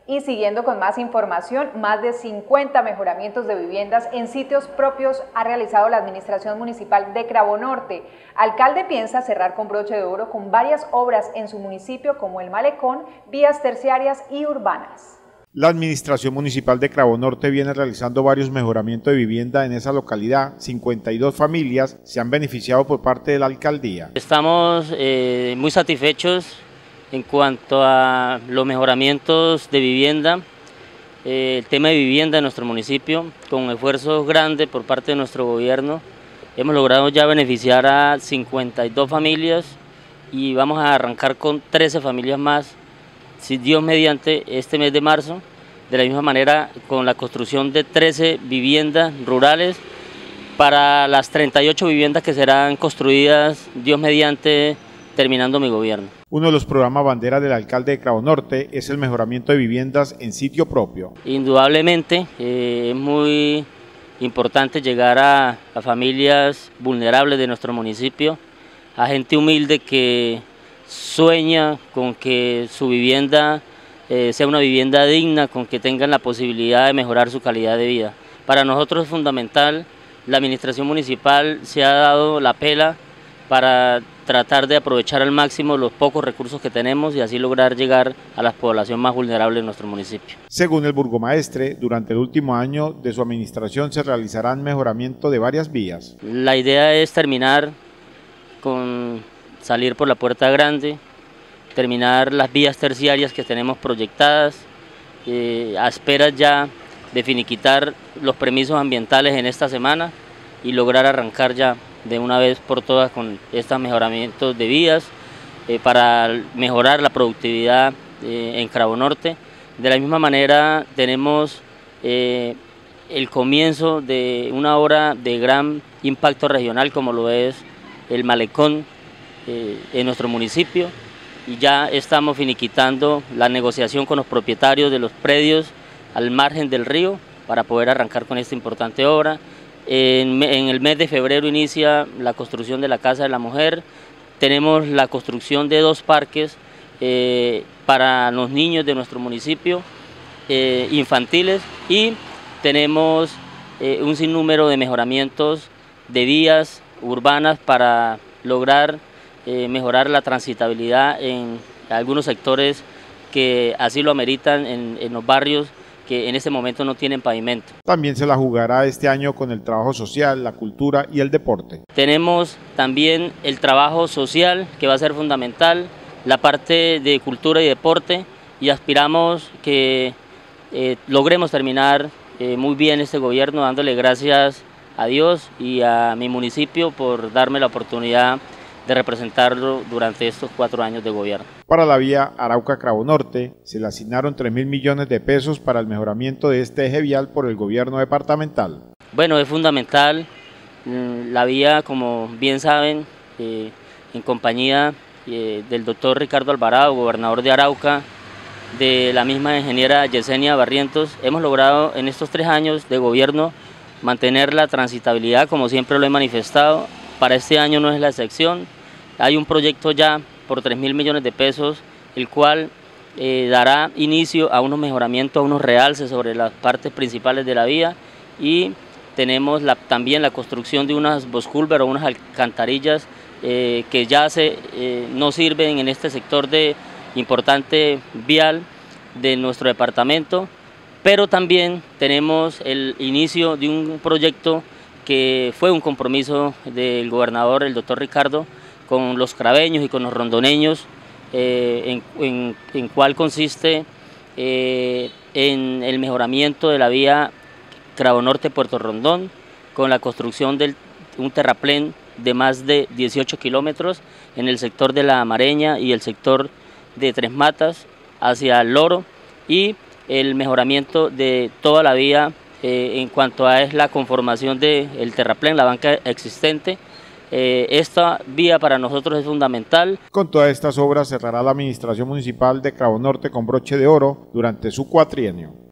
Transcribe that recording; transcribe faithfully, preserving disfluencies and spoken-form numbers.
Y siguiendo con más información, más de cincuenta mejoramientos de viviendas en sitios propios ha realizado la Administración Municipal de Cravo Norte. Alcalde piensa cerrar con broche de oro con varias obras en su municipio como el Malecón, vías terciarias y urbanas. La Administración Municipal de Cravo Norte viene realizando varios mejoramientos de vivienda en esa localidad. cincuenta y dos familias se han beneficiado por parte de la alcaldía. Estamos eh, muy satisfechos en cuanto a los mejoramientos de vivienda, eh, el tema de vivienda en nuestro municipio, con esfuerzos grandes por parte de nuestro gobierno, hemos logrado ya beneficiar a cincuenta y dos familias y vamos a arrancar con trece familias más, si Dios mediante, este mes de marzo, de la misma manera con la construcción de trece viviendas rurales para las treinta y ocho viviendas que serán construidas, Dios mediante, terminando mi gobierno. Uno de los programas bandera del alcalde de Cravo Norte es el mejoramiento de viviendas en sitio propio. Indudablemente eh, es muy importante llegar a, a familias vulnerables de nuestro municipio, a gente humilde que sueña con que su vivienda eh, sea una vivienda digna, con que tengan la posibilidad de mejorar su calidad de vida. Para nosotros es fundamental, la administración municipal se ha dado la pela para tratar de aprovechar al máximo los pocos recursos que tenemos y así lograr llegar a la población más vulnerable de nuestro municipio. Según el burgomaestre, durante el último año de su administración se realizarán mejoramiento de varias vías. La idea es terminar con salir por la puerta grande, terminar las vías terciarias que tenemos proyectadas, eh, a esperas ya de finiquitar los permisos ambientales en esta semana y lograr arrancar ya de una vez por todas con estos mejoramientos de vías eh, para mejorar la productividad eh, en Cravo Norte. De la misma manera tenemos eh, el comienzo de una obra de gran impacto regional como lo es el Malecón eh, en nuestro municipio y ya estamos finiquitando la negociación con los propietarios de los predios al margen del río para poder arrancar con esta importante obra. En, en el mes de febrero inicia la construcción de la Casa de la Mujer, tenemos la construcción de dos parques eh, para los niños de nuestro municipio, eh, infantiles, y tenemos eh, un sinnúmero de mejoramientos de vías urbanas para lograr eh, mejorar la transitabilidad en algunos sectores que así lo ameritan en, en los barrios que en este momento no tienen pavimento. También se la jugará este año con el trabajo social, la cultura y el deporte. Tenemos también el trabajo social que va a ser fundamental, la parte de cultura y deporte y aspiramos que eh, logremos terminar eh, muy bien este gobierno dándole gracias a Dios y a mi municipio por darme la oportunidad de representarlo durante estos cuatro años de gobierno. Para la vía Arauca-Cravo Norte se le asignaron tres mil millones de pesos para el mejoramiento de este eje vial por el gobierno departamental. Bueno, es fundamental la vía, como bien saben, eh, en compañía eh, del doctor Ricardo Alvarado, gobernador de Arauca, de la misma ingeniera Yesenia Barrientos, hemos logrado en estos tres años de gobierno mantener la transitabilidad como siempre lo he manifestado. Para este año no es la excepción. Hay un proyecto ya por tres mil millones de pesos, el cual eh, dará inicio a unos mejoramientos, a unos realces sobre las partes principales de la vía y tenemos la, también la construcción de unas bosculver o unas alcantarillas eh, que ya se, eh, no sirven en este sector de importante vial de nuestro departamento, pero también tenemos el inicio de un proyecto que fue un compromiso del gobernador, el doctor Ricardo, con los craveños y con los rondoneños, eh, en, en, en cuál consiste eh, en el mejoramiento de la vía Cravo Norte-Puerto Rondón, con la construcción de un terraplén de más de dieciocho kilómetros en el sector de La Amareña y el sector de Tres Matas hacia el Loro, y el mejoramiento de toda la vía eh, en cuanto a es la conformación del terraplén, la banca existente. Eh, esta vía para nosotros es fundamental. Con todas estas obras cerrará la Administración Municipal de Cravo Norte con broche de oro durante su cuatrienio.